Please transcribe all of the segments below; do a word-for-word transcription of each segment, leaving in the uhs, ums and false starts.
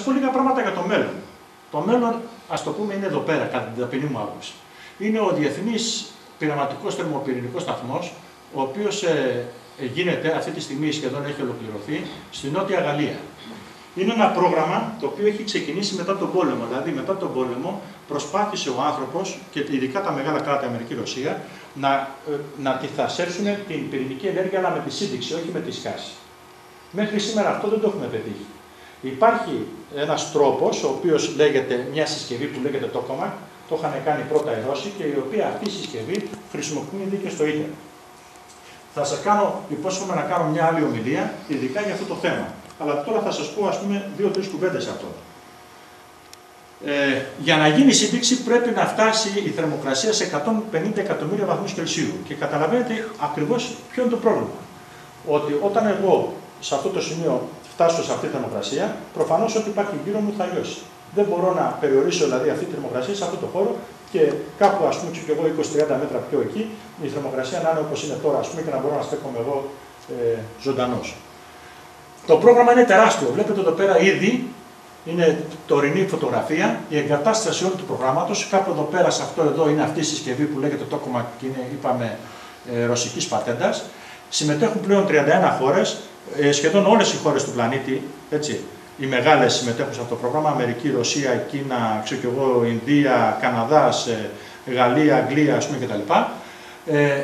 πω λίγα πράγματα για το μέλλον. Το μέλλον, ας το πούμε, είναι εδώ πέρα, κατά την ταπεινή μου άποψη. Είναι ο Διεθνής Πειραματικός Θερμοπυρηνικός Σταθμός, ο οποίος ε, γίνεται αυτή τη στιγμή, σχεδόν έχει ολοκληρωθεί, στη Νότια Γαλλία. Είναι ένα πρόγραμμα το οποίο έχει ξεκινήσει μετά τον πόλεμο. Δηλαδή, μετά τον πόλεμο προσπάθησε ο άνθρωπος, και ειδικά τα μεγάλα κράτη, Αμερική, Ρωσία, να, να αντιθασέψουν την πυρηνική ενέργεια, αλλά με τη σύνδεξη, όχι με τη σκάση. Μέχρι σήμερα αυτό δεν το έχουμε πετύχει. Υπάρχει ένας τρόπος, ο οποίος λέγεται, μια συσκευή που λέγεται Tokamak, το είχαν κάνει πρώτα οι Ρώσοι, και η οποία αυτή η συσκευή χρησιμοποιείται και στο ίντερνετ. Θα σας κάνω, υπόσχομαι να κάνω μια άλλη ομιλία, ειδικά για αυτό το θέμα. Αλλά τώρα θα σας πω, ας πούμε, δύο-τρεις κουβέντες σε αυτό. Ε, για να γίνει σύνδεξη πρέπει να φτάσει η θερμοκρασία σε εκατόν πενήντα εκατομμύρια βαθμούς Κελσίου. Και καταλαβαίνετε ακριβώς ποιο είναι το πρόβλημα. Ότι όταν εγώ σε αυτό το σημείο φτάσω σε αυτή τη θερμοκρασία, προφανώς ό,τι υπάρχει γύρω μου θα λιώσει. Δεν μπορώ να περιορίσω δηλαδή αυτή τη θερμοκρασία σε αυτό το χώρο και κάπου, ας πούμε, και εγώ είκοσι με τριάντα μέτρα πιο εκεί, η θερμοκρασία να είναι όπως είναι τώρα, ας πούμε, και να μπορώ να στέκομαι εγώ ε, ζωντανός. Το πρόγραμμα είναι τεράστιο. Βλέπετε εδώ πέρα ήδη είναι τωρινή φωτογραφία, η εγκατάσταση όλου του προγράμματος. Κάπου εδώ πέρα, σε αυτό εδώ, είναι αυτή η συσκευή που λέγεται Tokamak και είναι, είπαμε, ε, ρωσικής πατέντας. Συμμετέχουν πλέον τριάντα ένα χώρες, ε, σχεδόν όλες οι χώρες του πλανήτη, έτσι. Οι μεγάλες συμμετέχουν σε αυτό το πρόγραμμα, Αμερική, Ρωσία, Κίνα, ξέρω και εγώ, Ινδία, Καναδάς, ε, Γαλλία, Αγγλία, ας πούμε, κτλ. Ε,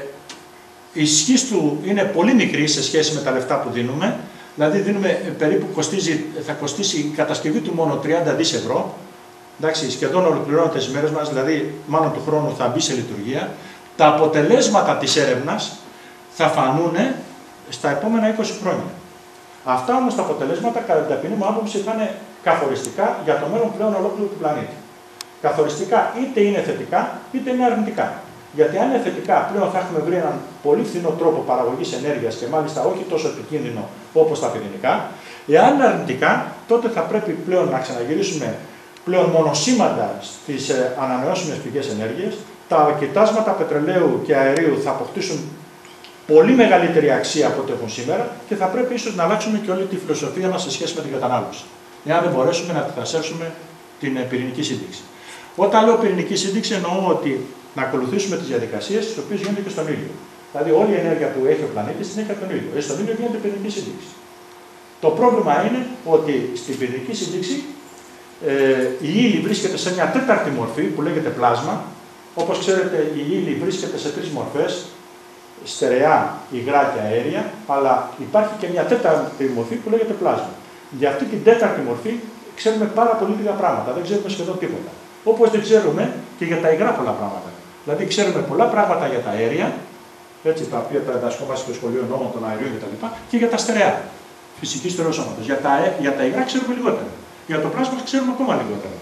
η ισχύς του είναι πολύ μικρή σε σχέση με τα λεφτά που δίνουμε. Δηλαδή, δίνουμε περίπου, κοστίζει, θα κοστίσει η κατασκευή του μόνο τριάντα δισεκατομμύρια ευρώ. Εντάξει, σχεδόν ολοκληρώνεται τις μέρες μας, δηλαδή μάλλον του χρόνου θα μπει σε λειτουργία. Τα αποτελέσματα της έρευνας θα φανούν στα επόμενα είκοσι χρόνια. Αυτά όμως τα αποτελέσματα, κατά την ταπεινή μου άποψη, θα είναι καθοριστικά για το μέλλον πλέον ολόκληρου του πλανήτη. Καθοριστικά είτε είναι θετικά είτε είναι αρνητικά. Γιατί αν είναι θετικά, πλέον θα έχουμε βρει έναν πολύ φθηνό τρόπο παραγωγής ενέργειας και μάλιστα όχι τόσο επικίνδυνο όπως τα πυρηνικά. Εάν είναι αρνητικά, τότε θα πρέπει πλέον να ξαναγυρίσουμε πλέον μονοσήμαντα στις ε, ανανεώσιμες πηγές ενέργειας. Τα κοιτάσματα πετρελαίου και αερίου θα αποκτήσουν πολύ μεγαλύτερη αξία από ό,τι έχουν σήμερα και θα πρέπει ίσως να αλλάξουμε και όλη τη φιλοσοφία μας σε σχέση με την κατανάλωση. Εάν δεν μπορέσουμε να αντιθασέψουμε την ε, πυρηνική σύνδεξη. Όταν λέω πυρηνική σύνδεξη, εννοώ ότι να ακολουθήσουμε τις διαδικασίες τις οποίες γίνονται και στον ήλιο. Δηλαδή, όλη η ενέργεια που έχει ο πλανήτης την έχει από τον ήλιο. Ε, στον ήλιο γίνεται πυρηνική σύνδεξη. Το πρόβλημα είναι ότι στην πυρηνική σύνδεξη ε, η ύλη βρίσκεται σε μια τέταρτη μορφή που λέγεται πλάσμα. Όπως ξέρετε, η ύλη βρίσκεται σε τρεις μορφές: στερεά, υγρά και αέρια. Αλλά υπάρχει και μια τέταρτη μορφή που λέγεται πλάσμα. Για αυτή την τέταρτη μορφή ξέρουμε πάρα πολύ λίγα πράγματα. Δεν ξέρουμε σχεδόν τίποτα. Όπως δεν ξέρουμε και για τα υγρά πολλά πράγματα. Δηλαδή, ξέρουμε πολλά πράγματα για τα αέρια, έτσι, τα οποία τα διδασκόμαστε στο σχολείο νόμων των αερίων κτλ. Και, και για τα στερεά, φυσική στερεοσώματος. Για τα, για τα υγρά ξέρουμε λιγότερο. Για το πλάσμα ξέρουμε ακόμα λιγότερο.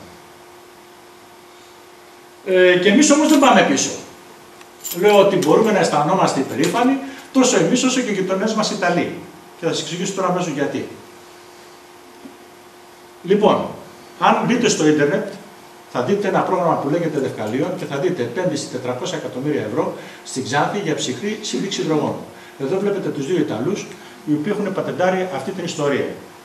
Ε, και εμείς όμως δεν πάμε πίσω. Λέω ότι μπορούμε να αισθανόμαστε υπερήφανοι τόσο εμείς όσο και οι γειτονές μας Ιταλοί. Και θα σας εξηγήσω τώρα αμέσως γιατί. Λοιπόν, αν μπείτε στο ίντερνετ, θα δείτε ένα πρόγραμμα που λέγεται Δευκαλίων και θα δείτε επένδυση τετρακόσια εκατομμύρια ευρώ στην Ξάνθη για ψυχρή σύνδεξη υδρογόνου. Εδώ βλέπετε τους δύο Ιταλούς, οι οποίοι έχουν πατεντάρει αυτή την ιστορία.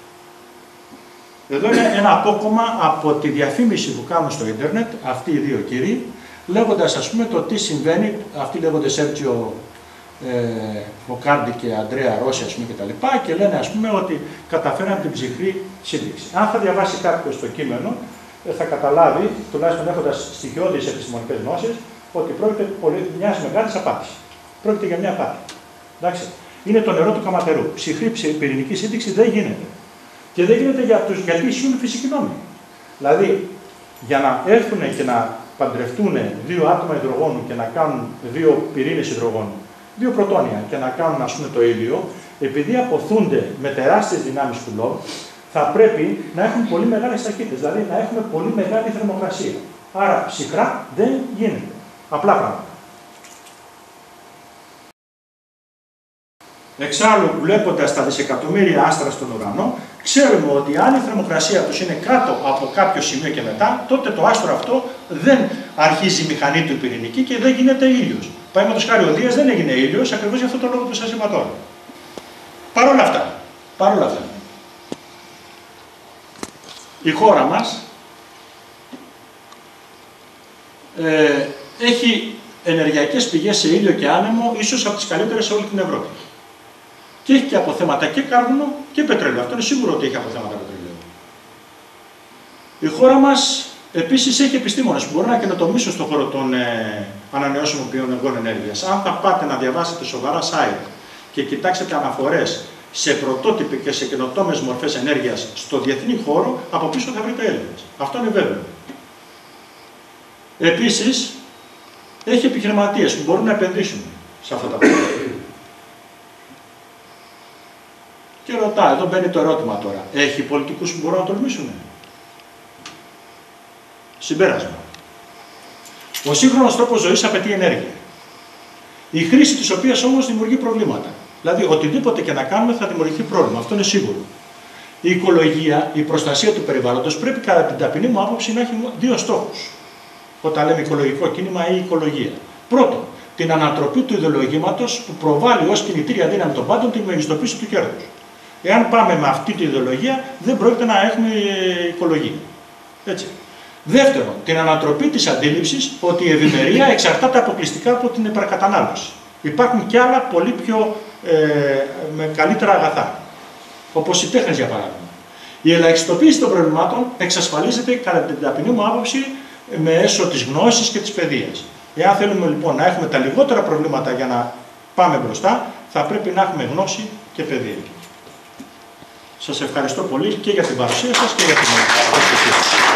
Εδώ είναι ένα απόκομμα από τη διαφήμιση που κάνουν στο ίντερνετ, αυτοί οι δύο κύριοι, λέγοντας, ας πούμε, το τι συμβαίνει. Αυτοί λέγονται Σέρτζιο ε, Μοκάρντι και Αντρέα Ρώση, ας πούμε, κτλ. Και, και λένε, ας πούμε, ότι καταφέραν την ψυχρή σύνδεξη. Αν θα διαβάσει κάποιος το κείμενο, θα καταλάβει, τουλάχιστον έχοντας στοιχειώδεις επιστημονικές γνώσεις, ότι πρόκειται μια μεγάλη απάτη. Πρόκειται για μια απάτη. Εντάξει. Είναι το νερό του καματερού. Ψυχρή πυρηνική σύνδεξη δεν γίνεται. Και δεν γίνεται για τους, γιατί ισχύουν φυσικοί νόμοι. Δηλαδή, για να έρθουν και να παντρευτούν δύο άτομα υδρογόνου και να κάνουν δύο πυρήνες υδρογόνου, δύο πρωτόνια και να κάνουν, ας πούμε, το ήλιο, επειδή αποθούνται με τεράστιες δυνάμεις του λόγου, θα πρέπει να έχουν πολύ μεγάλες ταχύτητες, δηλαδή να έχουμε πολύ μεγάλη θερμοκρασία. Άρα ψυχρά δεν γίνεται. Απλά πράγματα. Εξάλλου, βλέποντας τα δισεκατομμύρια άστρα στον ουρανό, ξέρουμε ότι αν η θερμοκρασία τους είναι κάτω από κάποιο σημείο και μετά, τότε το άστρο αυτό δεν αρχίζει η μηχανή του πυρηνική και δεν γίνεται ήλιος. Παραδείγματος χάρη, ο Δίας δεν έγινε ήλιος ακριβώς για αυτό το λόγο που σας είπα τώρα. Παρ' όλα αυτά, παρ' όλα αυτά. η χώρα μας ε, έχει ενεργειακές πηγές σε ήλιο και άνεμο, ίσως από τις καλύτερες σε όλη την Ευρώπη. Και έχει και αποθέματα και κάρβουνο και πετρέλαιο. Αυτό είναι σίγουρο ότι έχει αποθέματα πετρελαίου. Η χώρα μας επίσης έχει επιστήμονες που μπορούν να καινοτομήσουν στον χώρο των ε, ανανεώσιμων πηγών ενέργειας. Αν θα πάτε να διαβάσετε σοβαρά site και κοιτάξετε αναφορές σε πρωτότυπες και σε καινοτόμες μορφές ενέργειας στο διεθνή χώρο, από πίσω θα βρείτε Έλληνες. Αυτό είναι βέβαιο. Επίσης, έχει επιχειρηματίες που μπορούν να επενδύσουν σε αυτά τα πράγματα. Και ρωτά, εδώ μπαίνει το ερώτημα τώρα, έχει πολιτικούς που μπορούν να τολμήσουν? Συμπέρασμα. Ο σύγχρονος τρόπος ζωής απαιτεί ενέργεια. Η χρήση της οποίας όμως δημιουργεί προβλήματα. Δηλαδή, οτιδήποτε και να κάνουμε θα δημιουργηθεί πρόβλημα. Αυτό είναι σίγουρο. Η οικολογία, η προστασία του περιβάλλοντος πρέπει κατά την ταπεινή μου άποψη να έχει δύο στόχους. Όταν λέμε οικολογικό κίνημα ή οικολογία. Πρώτον, την ανατροπή του ιδεολογήματος που προβάλλει ως κινητήρια δύναμη των πάντων τη μεγιστοποίηση του κέρδους. Εάν πάμε με αυτή τη ιδεολογία, δεν πρόκειται να έχουμε οικολογία. Έτσι. Δεύτερον, την ανατροπή της αντίληψης ότι η ευημερία εξαρτάται αποκλειστικά από την υπερκατανάλωση. Υπάρχουν και άλλα πολύ πιο ε, με καλύτερα αγαθά, όπως οι τέχνες για παράδειγμα. Η ελαχιστοποίηση των προβλημάτων εξασφαλίζεται κατά την ταπεινή μου άποψη μέσω της γνώσης και της παιδείας. Εάν θέλουμε λοιπόν να έχουμε τα λιγότερα προβλήματα για να πάμε μπροστά, θα πρέπει να έχουμε γνώση και παιδεία. Σας ευχαριστώ πολύ και για την παρουσία σας και για την προσοχή σας.